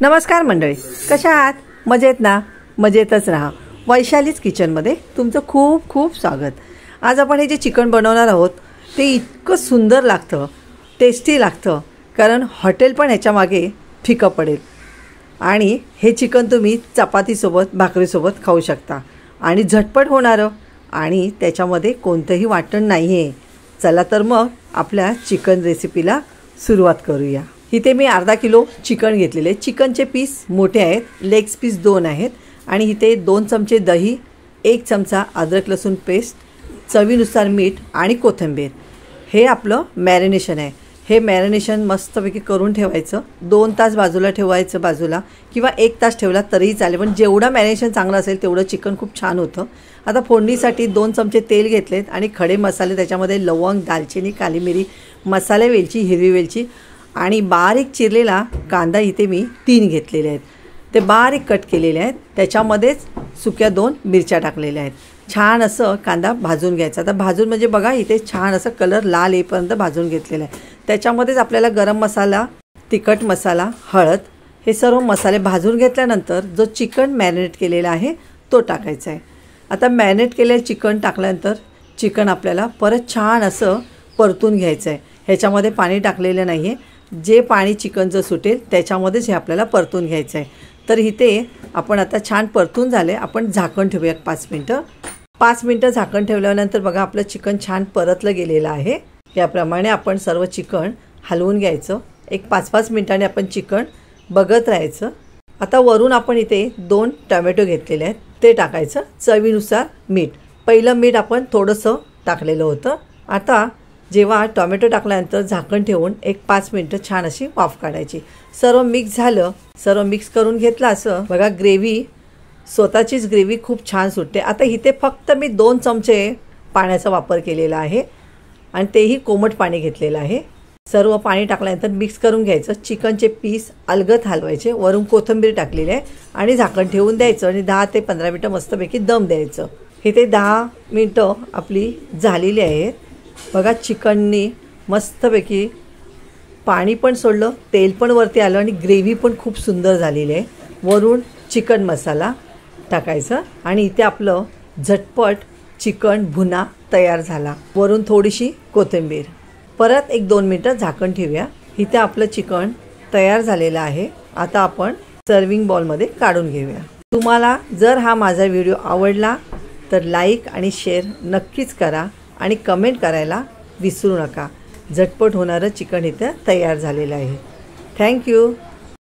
नमस्कार मंडळी, कशा आहात? मजेत ना? मजेतच राहा. वैशालीज किचनमध्ये तुमचं खूप खूप स्वागत. आज आपण हे जे चिकन बनवणार आहोत ते इतकं सुंदर लागतं, टेस्टी लागतं, कारण हॉटेल पण ह्याच्या मागे फिकं पडेल. आणि हे चिकन तुम्ही चपातीसोबत भाकरीसोबत खाऊ शकता आणि झटपट होणारं, आणि त्याच्यामध्ये कोणतंही वाटण नाही आहे. चला तर मग आपल्या चिकन रेसिपीला सुरुवात करूया. इथे मी अर्धा किलो चिकन घेतलेले. चिकनचे पीस मोठे आहेत, लेग्स पीस 2 आहेत. आणि इथे 2 चमचे दही, 1 चमचा अद्रक लसूण पेस्ट, चवीनुसार मीठ आणि कोथिंबीर. हे आपलं मॅरिनेशन आहे. हे मॅरिनेशन मस्तपैकी करून ठेवायचं. 2 तास बाजूला ठेवायचं बाजूला, किंवा 1 तास ठेवला तरीही चालेल, पण जेवढं मॅरिनेशन चांगलं असेल तेवढं चिकन खूप छान होतं. आता फोडणीसाठी 2 चमचे तेल घेतलेत आणि खडे मसाले, त्याच्यामध्ये लवंग, दालचिनी, काली मिरी, मसाले वेलची, हिरवी वेलची आणि बारीक चिरलेला कांदा इथे मी 3 घेतलेले आहेत. ते बारीक कट केलेले आहेत. त्याच्यामध्येच सुक्या 2 मिरच्या टाकलेल्या आहेत. छान असं कांदा भाजून घ्यायचा. आता भाजून म्हणजे बघा, इथे छान असं कलर लाल येईपर्यंत भाजून घेतलेला आहे. त्याच्यामध्येच आपल्याला गरम मसाला, तिखट मसाला, हळद हे सर्व मसाले भाजून घेतल्यानंतर जो चिकन मॅरिनेट केलेला आहे तो टाकायचा आहे. आता मॅरिनेट केलेलं चिकन टाकल्यानंतर चिकन आपल्याला परत छान असं परतून घ्यायचं आहे. ह्याच्यामध्ये पाणी टाकलेलं नाही आहे. जे पाणी चिकनचं सुटेल त्याच्यामध्येच हे आपल्याला परतून घ्यायचं आहे. तर इथे आपण आता छान परतून झाले. आपण झाकण ठेवूया 5 मिनटं. 5 मिनटं झाकण ठेवल्यानंतर बघा, आपलं चिकन छान परतलं गेलेलं आहे. याप्रमाणे आपण सर्व चिकन हलवून घ्यायचं. एक 5-5 मिनटांनी आपण चिकन बघत राहायचं. आता वरून आपण इथे 2 टोमॅटो घेतलेले आहेत, ते टाकायचं. चवीनुसार मीठ. पहिलं मीठ आपण थोडंसं टाकलेलं होतं. आता जेव्हा टोमॅटो टाकल्यानंतर झाकण ठेवून एक 5 मिनटं छान अशी वाफ काढायची. सर्व मिक्स झालं, सर्व मिक्स करून घेतलं. असं बघा, ग्रेव्ही स्वतःचीच ग्रेव्ही खूप छान सुटते. आता इथे फक्त मी 2 चमचे पाण्याचा वापर केलेला आहे आणि तेही कोमट पाणी घेतलेलं आहे. सर्व पाणी टाकल्यानंतर मिक्स करून घ्यायचं. चिकनचे पीस अलगद हलवायचे. वरून कोथिंबीर टाकलेली आहे आणि झाकण ठेवून द्यायचं आणि 10 ते 15 मिनटं मस्तपैकी दम द्यायचं. इथे 10 मिनटं आपली झालेली आहेत. बघा, चिकननी मस्तपैकी पाणी पण सोडलं, तेल पण वरती आलं आणि ग्रेव्ही पण खूप सुंदर झालेली आहे. वरून चिकन मसाला टाकायचं आणि इथे आपलं झटपट चिकन भुना तयार झाला. वरून थोडीशी कोथिंबीर. परत 1-2 मिनटं झाकण ठेवूया. इथे आपलं चिकन तयार झालेलं आहे. आता आपण सर्विंग बॉलमध्ये काढून घेऊया. तुम्हाला जर हा माझा व्हिडिओ आवडला तर लाईक आणि शेअर नक्कीच करा आणि कमेंट करायला विसरू नका. झटपट होणारं चिकन इथं तयार झालेलं आहे. थँक्यू.